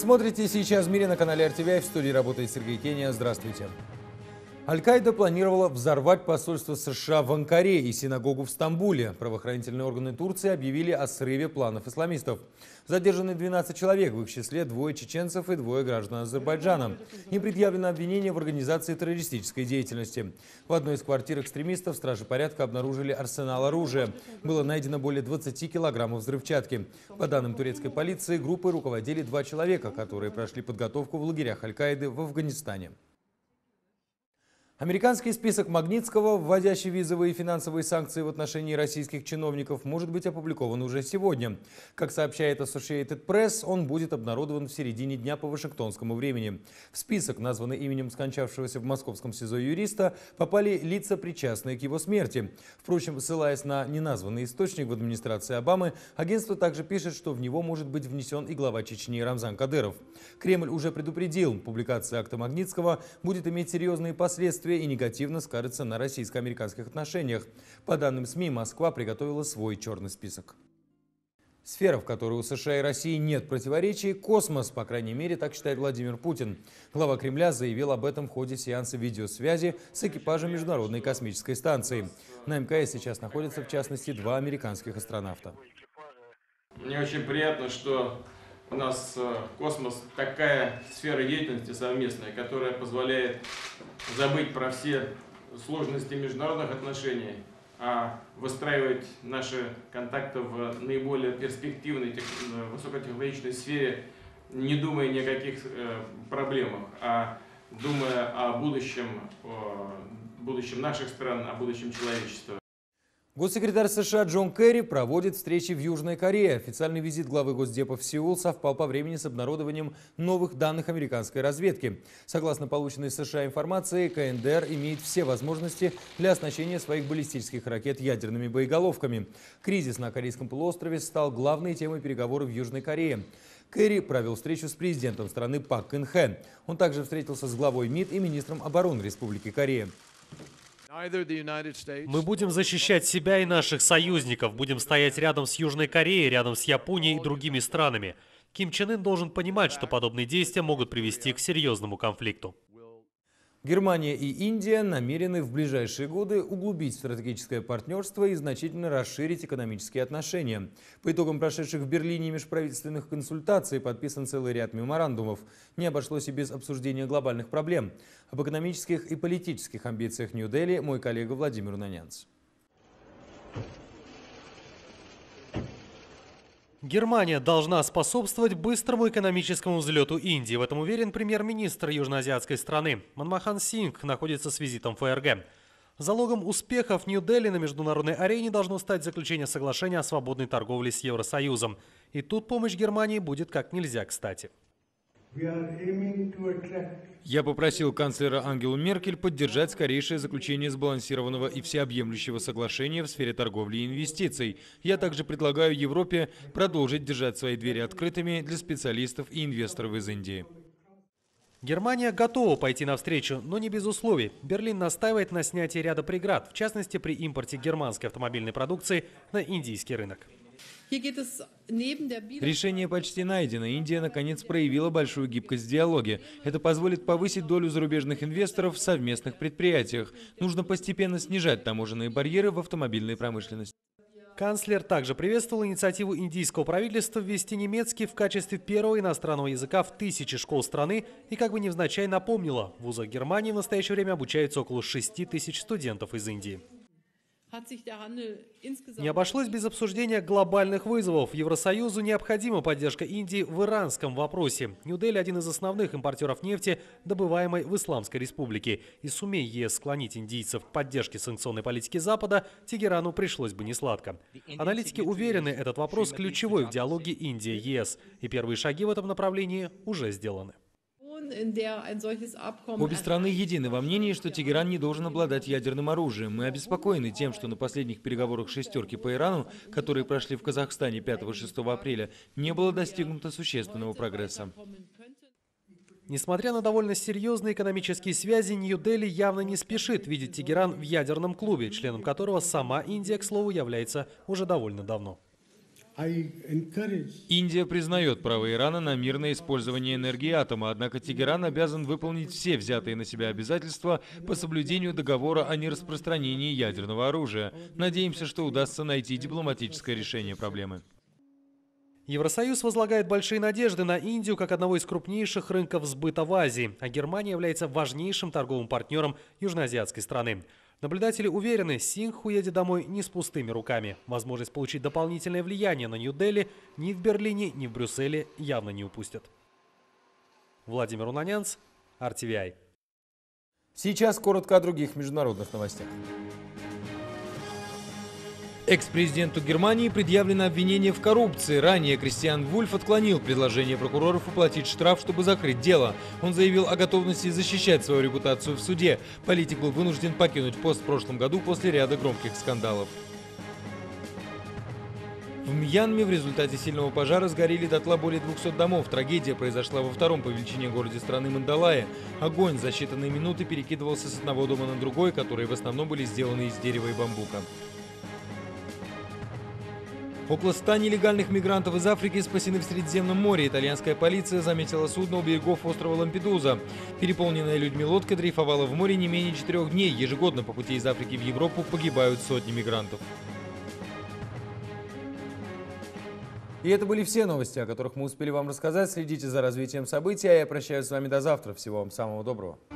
смотрите «Сейчас в мире» на канале RTVI. В студии работает Сергей Кения. Здравствуйте. Аль-Каида планировала взорвать посольство США в Анкаре и синагогу в Стамбуле. Правоохранительные органы Турции объявили о срыве планов исламистов. Задержаны 12 человек, в их числе 2 чеченцев и 2 граждан Азербайджана. Им предъявлено обвинение в организации террористической деятельности. В одной из квартир экстремистов стражи порядка обнаружили арсенал оружия. Было найдено более 20 килограммов взрывчатки. По данным турецкой полиции, группой руководили 2 человека, которые прошли подготовку в лагерях Аль-Каиды в Афганистане. Американский список Магнитского, вводящий визовые и финансовые санкции в отношении российских чиновников, может быть опубликован уже сегодня. Как сообщает Associated Press, он будет обнародован в середине дня по вашингтонскому времени. В список, названный именем скончавшегося в московском СИЗО юриста, попали лица, причастные к его смерти. Впрочем, ссылаясь на неназванный источник в администрации Обамы, агентство также пишет, что в него может быть внесен и глава Чечни Рамзан Кадыров. Кремль уже предупредил, публикация акта Магнитского будет иметь серьезные последствия и негативно скажется на российско-американских отношениях. По данным СМИ, Москва приготовила свой черный список. Сфера, в которой у США и России нет противоречий – космос, по крайней мере, так считает Владимир Путин. Глава Кремля заявил об этом в ходе сеанса видеосвязи с экипажем Международной космической станции. На МКС сейчас находятся, в частности, 2 американских астронавта. Мне очень приятно, что у нас космос такая сфера деятельности совместная, которая позволяет забыть про все сложности международных отношений, а выстраивать наши контакты в наиболее перспективной высокотехнологичной сфере, не думая ни о каких проблемах, а думая о будущем наших стран, о будущем человечества. Госсекретарь США Джон Керри проводит встречи в Южной Корее. Официальный визит главы Госдепа в Сеул совпал по времени с обнародованием новых данных американской разведки. Согласно полученной США информации, КНДР имеет все возможности для оснащения своих баллистических ракет ядерными боеголовками. Кризис на Корейском полуострове стал главной темой переговоров в Южной Корее. Керри провел встречу с президентом страны Пак Кын Хэ. Он также встретился с главой МИД и министром обороны Республики Корея. Мы будем защищать себя и наших союзников, будем стоять рядом с Южной Кореей, рядом с Японией и другими странами. Ким Чен Ын должен понимать, что подобные действия могут привести к серьезному конфликту. Германия и Индия намерены в ближайшие годы углубить стратегическое партнерство и значительно расширить экономические отношения. По итогам прошедших в Берлине межправительственных консультаций подписан целый ряд меморандумов. Не обошлось и без обсуждения глобальных проблем. Об экономических и политических амбициях Нью-Дели мой коллега Владимир Нанянц. Германия должна способствовать быстрому экономическому взлету Индии. В этом уверен премьер-министр южноазиатской страны. Манмохан Сингх находится с визитом в ФРГ. Залогом успехов Нью-Дели на международной арене должно стать заключение соглашения о свободной торговле с Евросоюзом. И тут помощь Германии будет как нельзя кстати. Я попросил канцлера Ангелу Меркель поддержать скорейшее заключение сбалансированного и всеобъемлющего соглашения в сфере торговли и инвестиций. Я также предлагаю Европе продолжить держать свои двери открытыми для специалистов и инвесторов из Индии. Германия готова пойти навстречу, но не без условий. Берлин настаивает на снятии ряда преград, в частности при импорте германской автомобильной продукции на индийский рынок. Решение почти найдено. Индия, наконец, проявила большую гибкость в диалоге. Это позволит повысить долю зарубежных инвесторов в совместных предприятиях. Нужно постепенно снижать таможенные барьеры в автомобильной промышленности. Канцлер также приветствовал инициативу индийского правительства ввести немецкий в качестве первого иностранного языка в 1000 школ страны и как бы невзначай напомнила, в вузах Германии в настоящее время обучаются около 6000 студентов из Индии. Не обошлось без обсуждения глобальных вызовов. Евросоюзу необходима поддержка Индии в иранском вопросе. Нью-Дели – один из основных импортеров нефти, добываемой в Исламской республике. И сумей ЕС склонить индийцев к поддержке санкционной политики Запада, Тегерану пришлось бы несладко. Аналитики уверены, этот вопрос ключевой в диалоге Индия-ЕС. И первые шаги в этом направлении уже сделаны. Обе страны едины во мнении, что Тегеран не должен обладать ядерным оружием. Мы обеспокоены тем, что на последних переговорах «шестерки» по Ирану, которые прошли в Казахстане 5-6 апреля, не было достигнуто существенного прогресса. Несмотря на довольно серьезные экономические связи, Нью-Дели явно не спешит видеть Тегеран в ядерном клубе, членом которого сама Индия, к слову, является уже довольно давно. Индия признает право Ирана на мирное использование энергии атома, однако Тегеран обязан выполнить все взятые на себя обязательства по соблюдению договора о нераспространении ядерного оружия. Надеемся, что удастся найти дипломатическое решение проблемы. Евросоюз возлагает большие надежды на Индию как одного из крупнейших рынков сбыта в Азии, а Германия является важнейшим торговым партнером южноазиатской страны. Наблюдатели уверены, Сингх уедет домой не с пустыми руками. Возможность получить дополнительное влияние на Нью-Дели ни в Берлине, ни в Брюсселе явно не упустят. Владимир Унанянц, RTVI. Сейчас коротко о других международных новостях. Экс-президенту Германии предъявлено обвинение в коррупции. Ранее Кристиан Вульф отклонил предложение прокуроров уплатить штраф, чтобы закрыть дело. Он заявил о готовности защищать свою репутацию в суде. Политик был вынужден покинуть пост в прошлом году после ряда громких скандалов. В Мьянме в результате сильного пожара сгорели дотла более 200 домов. Трагедия произошла во втором по величине городе страны Мандалае. Огонь за считанные минуты перекидывался с одного дома на другой, которые в основном были сделаны из дерева и бамбука. Около 100 нелегальных мигрантов из Африки спасены в Средиземном море. Итальянская полиция заметила судно у берегов острова Лампедуза. Переполненная людьми лодка дрейфовала в море не менее 4 дней. Ежегодно по пути из Африки в Европу погибают сотни мигрантов. И это были все новости, о которых мы успели вам рассказать. Следите за развитием событий, а я прощаюсь с вами до завтра. Всего вам самого доброго.